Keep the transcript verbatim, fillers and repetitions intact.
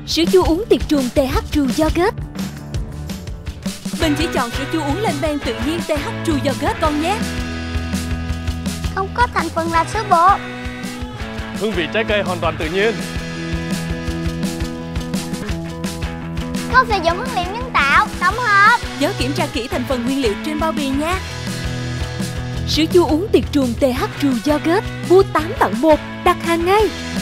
Sữa chua uống tiệt trùng tê hát True Yogurt. Mình chỉ chọn sữa chua uống lên men tự nhiên tê hát True Yogurt con nhé. Không có thành phần là sữa bột. Hương vị trái cây hoàn toàn tự nhiên. Không sử dụng nguyên liệu nhân tạo, tổng hợp. Nhớ kiểm tra kỹ thành phần nguyên liệu trên bao bì nha. Sữa chua uống tiệt trùng tê hát True Yogurt, mua tám tặng một, đặt hàng ngay.